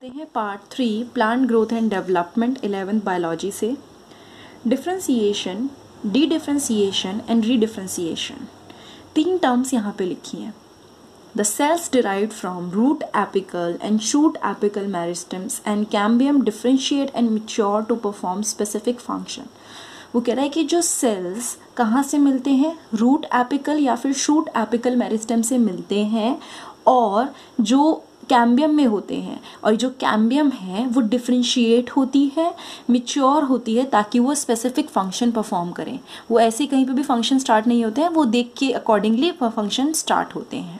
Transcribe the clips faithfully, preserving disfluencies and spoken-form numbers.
हैं part three plant growth and development eleventh biology से differentiation, de differentiation and redifferentiation. तीन terms यहाँ पे लिखी हैं। The cells derived from root apical and shoot apical meristems and cambium differentiate and mature to perform specific function. वो कह रहा है कि जो सेल्स कहाँ से मिलते हैं, रूट एपिकल या फिर शूट एपिकल मेरिस्टम से मिलते हैं और जो कैम्बियम में होते हैं, और जो कैम्बियम है वो डिफ्रेंशिएट होती है, मैच्योर होती है ताकि वो स्पेसिफिक फंक्शन परफॉर्म करें। वो ऐसे कहीं पे भी फंक्शन स्टार्ट नहीं होते हैं, वो देख के अकॉर्डिंगली फंक्शन स्टार्ट होते हैं।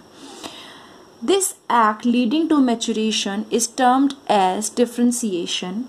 This act leading to maturation is termed as differentiation.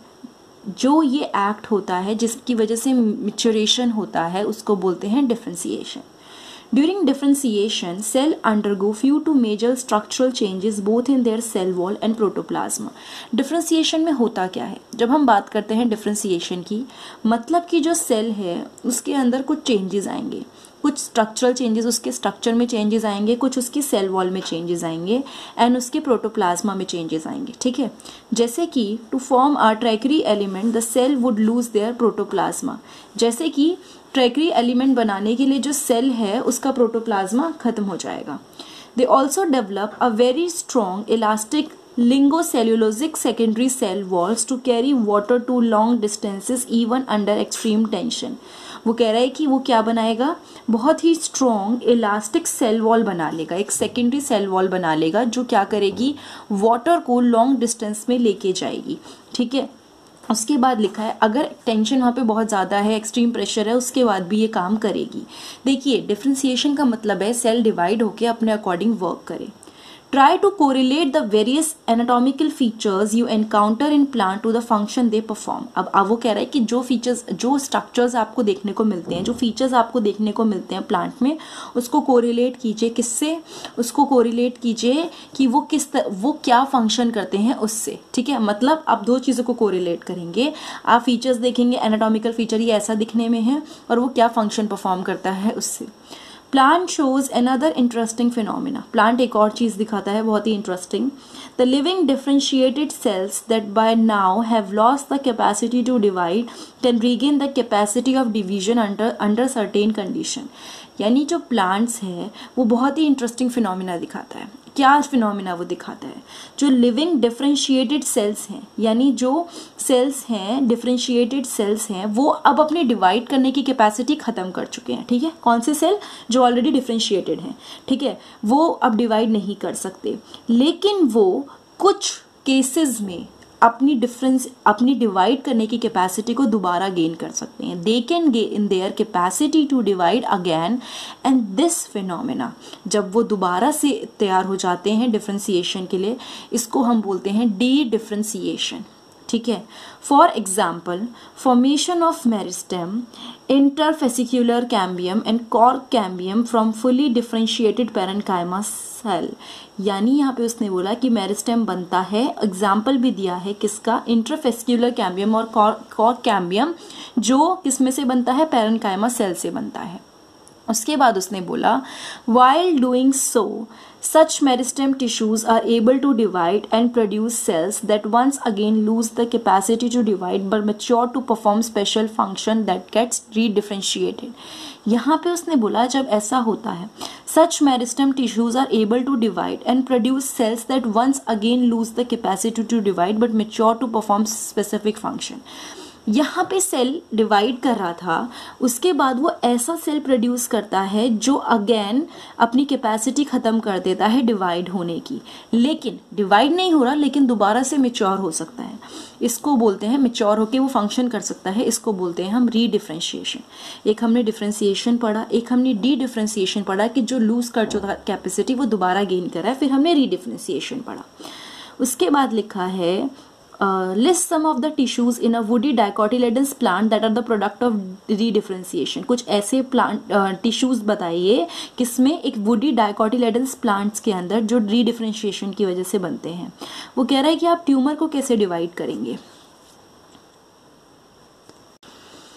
जो ये एक्ट होता है जिसकी वजह से मैच्योरेशन होता है उसको बोलते हैं differentiation. During differentiation, cell undergo few to major structural changes both in their cell wall and protoplasm. Differentiation में होता क्या है? जब हम बात करते हैं differentiation की, मतलब कि जो सेल है उसके अंदर कुछ चेंजेस आएंगे, कुछ स्ट्रक्चरल चेंजेस उसके स्ट्रक्चर में चेंजेस आएंगे, कुछ उसकी सेल वॉल में चेंजेस आएंगे एंड उसके प्रोटोप्लाज्मा में चेंजेस आएंगे। ठीक है, जैसे कि to form a tracheary element the cell would lose their protoplasm. जैसे कि ट्रैकरी एलिमेंट बनाने के लिए जो सेल है उसका प्रोटोप्लाज्मा खत्म हो जाएगा। They also develop a very strong elastic lignocellulosic secondary cell walls to carry water to long distances even under extreme tension. वो कह रहा है कि वो क्या बनाएगा, बहुत ही स्ट्रॉन्ग इलास्टिक सेल वॉल बना लेगा, एक सेकेंडरी सेल वॉल बना लेगा जो क्या करेगी, वाटर को लॉन्ग डिस्टेंस में लेके जाएगी। ठीक है, उसके बाद लिखा है अगर टेंशन वहाँ पे बहुत ज़्यादा है, एक्सट्रीम प्रेशर है, उसके बाद भी ये काम करेगी। देखिए, डिफ्रेंसिएशन का मतलब है सेल डिवाइड होके अपने अकॉर्डिंग वर्क करे। Try to correlate the various anatomical features you encounter in plant to the function they perform। अब अब वो कह रहा है कि जो फीचर्स, जो स्ट्रक्चर्स आपको देखने को मिलते हैं, जो फीचर्स आपको देखने को मिलते हैं प्लांट में, उसको कोरिलेट कीजिए। किससे? उसको कोरिलेट कीजिए कि वो किस तर, वो क्या फंक्शन करते हैं उससे। ठीक है, मतलब आप दो चीज़ों को कोरिलेट करेंगे। आप फीचर्स देखेंगे, एनाटॉमिकल फीचर ये ऐसा दिखने में है और वो क्या फंक्शन परफॉर्म करता है उससे। Plant shows another interesting phenomena. Plant एक और चीज दिखाता है बहुत ही interesting. The living differentiated cells that by now have lost the capacity to divide can regain the capacity of division under under certain condition. यानी जो प्लांट्स हैं वो बहुत ही इंटरेस्टिंग फिनोमिना दिखाता है। क्या फिनोमिना वो दिखाता है? जो लिविंग डिफ्रेंशिएटेड सेल्स हैं, यानी जो सेल्स हैं, डिफ्रेंशिएटेड सेल्स हैं, वो अब अपनी डिवाइड करने की कैपेसिटी खत्म कर चुके हैं। ठीक है, कौन से सेल? जो ऑलरेडी डिफ्रेंशिएटेड हैं। ठीक है, वो अब डिवाइड नहीं कर सकते, लेकिन वो कुछ केसेस में अपनी डिफरेंस अपनी डिवाइड करने की कैपेसिटी को दोबारा गेन कर सकते हैं। They can gain their capacity to divide again and this phenomena, जब वो दोबारा से तैयार हो जाते हैं डिफरेंशिएशन के लिए, इसको हम बोलते हैं डी डिफरेंशिएशन। ठीक है, for example formation of meristem, interfascicular cambium and cork cambium from fully differentiated parenchyma cell. यानी यहाँ पे उसने बोला कि मेरिस्टेम बनता है, एग्जाम्पल भी दिया है किसका, इंटरफेसिक्युलर कैम्बियम और कॉर्क कैम्बियम, जो किसमें से बनता है, पैरेन्काइमा सेल से बनता है। उसके बाद उसने बोला while doing so such meristem tissues are able to divide and produce cells that once again lose the capacity to divide but mature to perform special function that gets redifferentiated। यहाँ पे उसने बोला जब ऐसा होता है, such meristem tissues are able to divide and produce cells that once again lose the capacity to divide but mature to perform specific function। यहाँ पे सेल डिवाइड कर रहा था, उसके बाद वो ऐसा सेल प्रोड्यूस करता है जो अगेन अपनी कैपेसिटी ख़त्म कर देता है डिवाइड होने की, लेकिन डिवाइड नहीं हो रहा, लेकिन दोबारा से मैच्योर हो सकता है। इसको बोलते हैं मैच्योर होके वो फंक्शन कर सकता है, इसको बोलते हैं हम रीडिफ्रेंशिएशन। एक हमने डिफ्रेंशिएशन पढ़ा, एक हमने डी डिफ्रेंशिएशन पढ़ा कि जो लूज कर चुका कैपेसिटी वो दोबारा गेन कर रहा है, फिर हमने रीडिफ्रेंशिएशन पढ़ा। उसके बाद लिखा है Uh, list some of the tissues in a woody dicotyledonous plant that are the product of redifferentiation। कुछ ऐसे प्लांट टिश्यूज uh, बताइए किसमें, एक woody dicotyledonous plants के अंदर जो रीडिफ्रेंशिएशन की वजह से बनते हैं। वो कह रहा है कि आप ट्यूमर को कैसे डिवाइड करेंगे।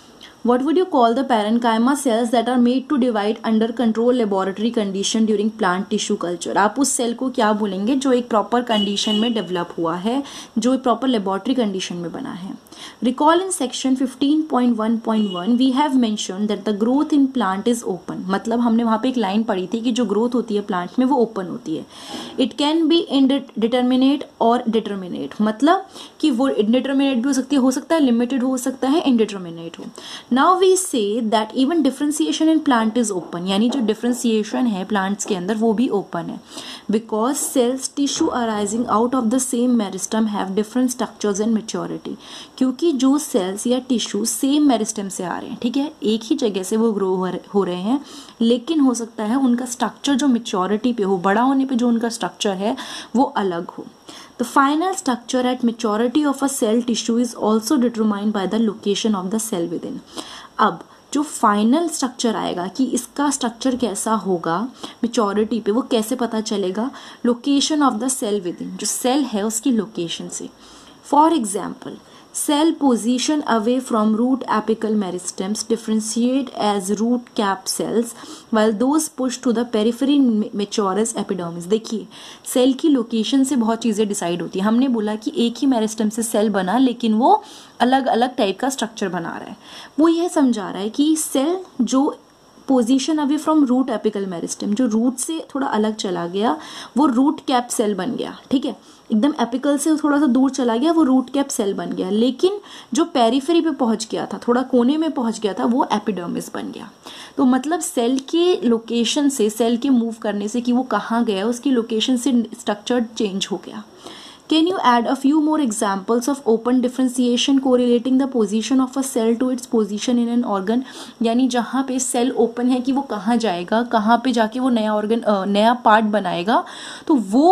What would you call the parenchyma cells that are made to divide under controlled laboratory condition during plant tissue culture? आप उस सेल को क्या बोलेंगे जो एक प्रॉपर कंडीशन में डेवलप हुआ है, जो एक प्रॉपर लेबोरेटरी कंडीशन में बना है. Recall in section fifteen point one point one we have mentioned that the growth in plant is open. मतलब हमने वहाँ पे एक लाइन पढ़ी थी कि जो ग्रोथ होती है प्लांट में वो ओपन होती है. It can be indeterminate और determinate, मतलब कि वो indeterminate भी हो सकती है, हो सकता है limited हो सकता है, indeterminate हो. Now we say that even differentiation in plant is open, यानी जो differentiation है plants के अंदर वो भी open है, because cells tissue arising out of the same meristem have different structures and maturity. क्योंकि जो सेल्स या टिश्यू सेम मेरिस्टेम से आ रहे हैं, ठीक है, एक ही जगह से वो ग्रो हो रहे हैं, लेकिन हो सकता है उनका स्ट्रक्चर जो मेच्योरिटी पे हो, बड़ा होने पे जो उनका स्ट्रक्चर है वो अलग हो. The final structure at maturity of a cell tissue is also determined by the location of the cell within. अब जो फाइनल स्ट्रक्चर आएगा कि इसका स्ट्रक्चर कैसा होगा मेच्योरिटी पे, वो कैसे पता चलेगा? Location of the cell within, जो सेल है उसकी लोकेशन से. For example, cell position away from root apical meristems differentiate as root cap cells while those pushed to the periphery matures epidermis. देखिए सेल की location से बहुत चीज़ें decide होती है. हमने बोला कि एक ही मेरिस्टम से सेल बना लेकिन वो अलग अलग टाइप का स्ट्रक्चर बना रहा है. वो यह समझा रहा है कि सेल जो position away from root apical meristem, जो रूट से थोड़ा अलग चला गया वो रूट कैप सेल बन गया, ठीक है, एकदम एपिकल से थोड़ा सा दूर चला गया वो रूट कैप सेल बन गया, लेकिन जो पेरिफेरी पे पहुंच गया था, थोड़ा कोने में पहुंच गया था, वो एपिडर्मिस बन गया. तो मतलब सेल के लोकेशन से, सेल के मूव करने से कि वो कहाँ गया, उसकी लोकेशन से स्ट्रक्चर चेंज हो गया. Can you add a few more examples of open differentiation correlating the position of a cell to its position in an organ? यानी जहाँ पे सेल ओपन है कि वो कहाँ जाएगा, कहाँ पे जाके वो नया ऑर्गन नया पार्ट बनाएगा, तो वो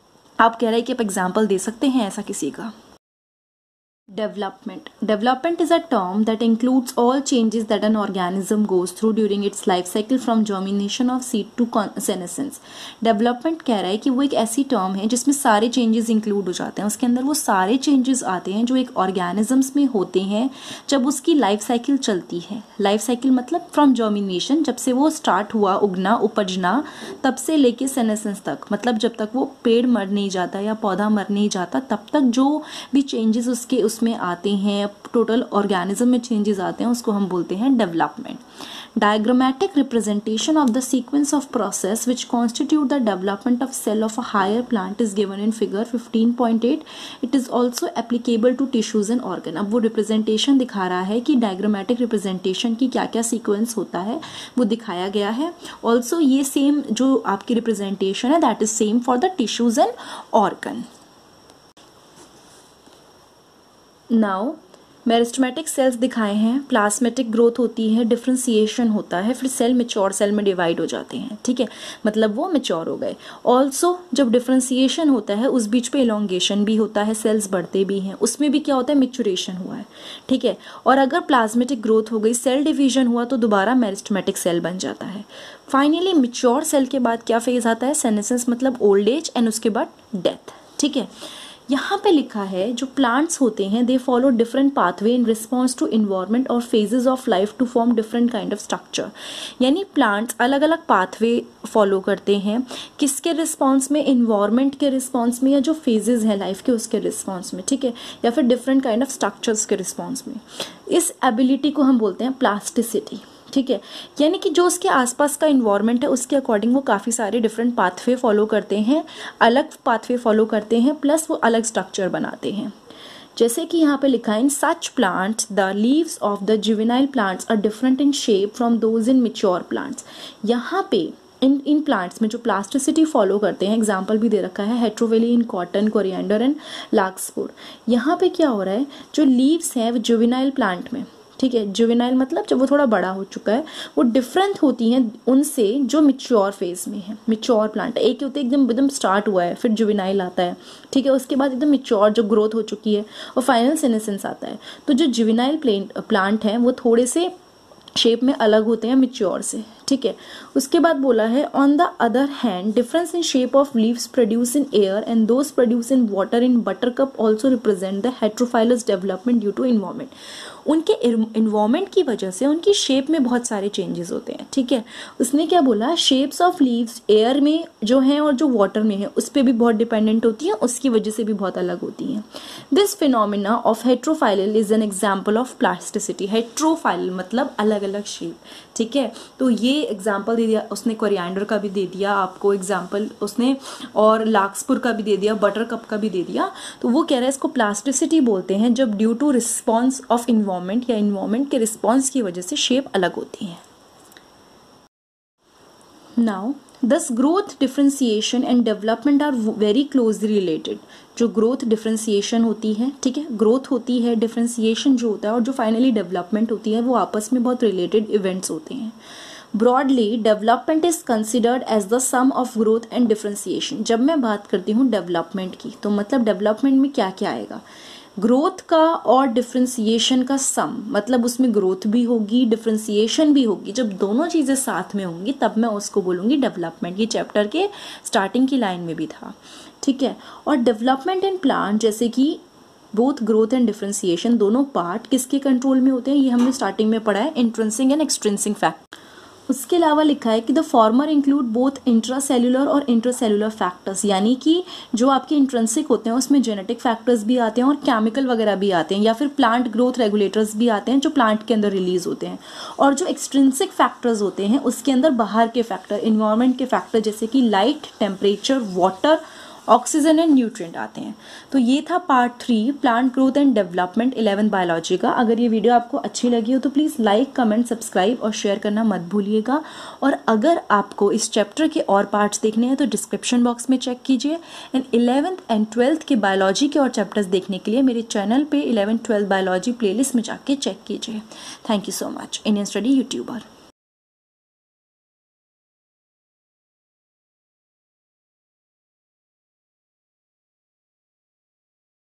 आप कह रहे हैं कि आप एग्जाम्पल दे सकते हैं ऐसा किसी का. Development. Development is a term that includes all changes that an organism goes through during its life cycle from germination of seed to senescence. Development कह रहा है कि वो एक ऐसी टर्म है जिसमें सारे चेंजेस इंक्लूड हो जाते हैं. उसके अंदर वो सारे चेंजेस आते हैं जो एक ऑर्गेनिजम्स में होते हैं जब उसकी लाइफ साइकिल चलती है. लाइफ साइकिल मतलब फ्रॉम जर्मिनेशन, जब से वो स्टार्ट हुआ उगना उपजना, तब से लेके सेनेसेंस तक, मतलब जब तक वो पेड़ मर नहीं जाता या पौधा मर नहीं जाता, तब तक जो भी चेंजेस उसके उसमें आते हैं, टोटल ऑर्गेनिज्म में चेंजेस आते हैं, उसको हम बोलते हैं development. Diagrammatic representation of the sequence of process which constitute the development of cell of a higher plant is given in figure fifteen point eight. It is also applicable to tissues and organ. अब वो representation दिखा रहा है कि diagrammatic representation की क्या क्या sequence होता है, वो दिखाया गया है. ऑल्सो ये सेम जो आपकी रिप्रेजेंटेशन है that is same for the tissues and organ. Now meristematic cells दिखाए हैं, प्लाज्मेटिक ग्रोथ होती है, डिफ्रेंसिएशन होता है, फिर सेल मेच्योर सेल में डिवाइड हो जाते हैं, ठीक है, मतलब वो मेच्योर हो गए. ऑल्सो जब डिफ्रेंसिएशन होता है उस बीच पे इलोंगेशन भी होता है, सेल्स बढ़ते भी हैं, उसमें भी क्या होता है, मेच्योरेशन हुआ है, ठीक है. और अगर प्लाज्मेटिक ग्रोथ हो गई, सेल डिवीजन हुआ, तो दोबारा मेरिस्टेमेटिक सेल बन जाता है. फाइनली मेच्योर सेल के बाद क्या फेज आता है, सेनेसेंस मतलब ओल्ड एज, एंड उसके बाद डेथ, ठीक है. यहाँ पे लिखा है जो प्लांट्स होते हैं they follow different pathway in response to environment और phases of life to form different kind of structure. यानी प्लांट्स अलग अलग पाथवे फॉलो करते हैं, किसके रिस्पॉन्स में, इन्वायरमेंट के रिस्पॉन्स में, या जो फेजेस हैं लाइफ के उसके रिस्पॉन्स में, ठीक है, या फिर डिफरेंट काइंड ऑफ स्ट्रक्चर्स के रिस्पॉन्स में. इस एबिलिटी को हम बोलते हैं प्लास्टिसिटी, ठीक है. यानी कि जो उसके आसपास का इन्वायरमेंट है उसके अकॉर्डिंग वो काफ़ी सारे डिफरेंट पाथवे फॉलो करते हैं, अलग पाथवे फॉलो करते हैं, प्लस वो अलग स्ट्रक्चर बनाते हैं. जैसे कि यहाँ पे लिखा है, in such plants the leaves of the juvenile plants are different in shape from those in mature plants. यहाँ पे इन इन प्लांट्स में जो प्लास्टिसिटी फॉलो करते हैं, एग्जाम्पल भी दे रखा है, heterophylly in cotton, coriander and larkspur. यहाँ पे क्या हो रहा है, जो लीव्स हैं वो जुवेनाइल प्लांट में, ठीक है, जुवेनाइल मतलब जब वो थोड़ा बड़ा हो चुका है, वो डिफरेंट होती हैं उनसे जो मिच्योर फेज में है. मिच्योर प्लांट एक होते हैं एकदम एकदम स्टार्ट हुआ है, फिर जुवेनाइल आता है, ठीक है, उसके बाद एकदम मिच्योर जो ग्रोथ हो चुकी है, और फाइनल सेनेसेंस आता है. तो जो जुवेनाइल प्लांट हैं वो थोड़े से शेप में अलग होते हैं मिच्योर से, ठीक है। उसके बाद बोला है on the other hand difference in shape of leaves produce in air and those produce in water in buttercup also represent the heterophyllous development due to environment. उनके इन्वायरमेंट की वजह से उनकी शेप में बहुत सारे चेंजेस होते हैं, ठीक है। उसने क्या बोला, शेप्स ऑफ लीव्स एयर में जो है और जो वाटर में है उस पर भी बहुत डिपेंडेंट होती है, उसकी वजह से भी बहुत अलग होती हैं। This phenomena of heterophylly is an example of plasticity. Heterophylly मतलब अलग अलग शेप, ठीक है। तो ये एग्जाम्पल दे दिया उसने, कोरिएंडर का भी दे दिया आपको एग्जाम्पल उसने, और लार्कस्पुर का भी दे दिया, बटरकप का भी दे दिया। तो वो कह रहा है इसको प्लास्टिसिटी बोलते हैं जब due to response of environment या इन्वायरमेंट के रिस्पॉन्स की वजह से शेप अलग होती है। Now this growth differentiation and development are very closely related. जो ग्रोथ डिफ्रेंसिएशन होती है, ठीक है, ग्रोथ होती है, डिफ्रेंसिएशन जो होता है और जो फाइनली डेवलपमेंट होती है वो आपस में बहुत रिलेटेड इवेंट्स होते हैं। Broadly development is considered as the sum of growth and differentiation. जब मैं बात करती हूँ डेवलपमेंट की तो मतलब डेवलपमेंट में क्या क्या आएगा, ग्रोथ का और डिफ्रेंसिएशन का सम, मतलब उसमें ग्रोथ भी होगी डिफ्रेंसिएशन भी होगी। जब दोनों चीज़ें साथ में होंगी तब मैं उसको बोलूँगी डेवलपमेंट। ये चैप्टर के स्टार्टिंग की लाइन में भी था, ठीक है। और डेवलपमेंट इन प्लांट जैसे कि बोथ ग्रोथ एंड डिफ्रेंसिएशन दोनों पार्ट किसके कंट्रोल में होते हैं, ये हमने स्टार्टिंग में पढ़ा है, इंट्रिंसिक एंड एक्सट्रिंसिक फैक्टर। उसके अलावा लिखा है कि the former include both intracellular और इंट्रासेल्युलर फैक्टर्स, यानी कि जो आपके इंट्रिंसिक होते हैं उसमें जेनेटिक फैक्टर्स भी आते हैं और केमिकल वगैरह भी आते हैं, या फिर प्लांट ग्रोथ रेगुलेटर्स भी आते हैं जो प्लांट के अंदर रिलीज होते हैं। और जो एक्सट्रिंसिक फैक्टर्स होते हैं उसके अंदर बाहर के फैक्टर, इन्वायरमेंट के फैक्टर जैसे कि light, temperature, water, oxygen and nutrient आते हैं। तो ये था part three plant growth and development eleventh biology का। अगर ये वीडियो आपको अच्छी लगी हो तो प्लीज़ लाइक, कमेंट, सब्सक्राइब और शेयर करना मत भूलिएगा। और अगर आपको इस चैप्टर के और पार्ट्स देखने हैं तो डिस्क्रिप्शन बॉक्स में चेक कीजिए। एंड इलेवेंथ एंड ट्वेल्थ के बायोलॉजी के और चैप्टर्स देखने के लिए मेरे चैनल पे इलेवेंथ ट्वेल्थ बायोलॉजी प्लेलिस्ट में जाके चेक कीजिए। Thank you so much. Indian study YouTuber.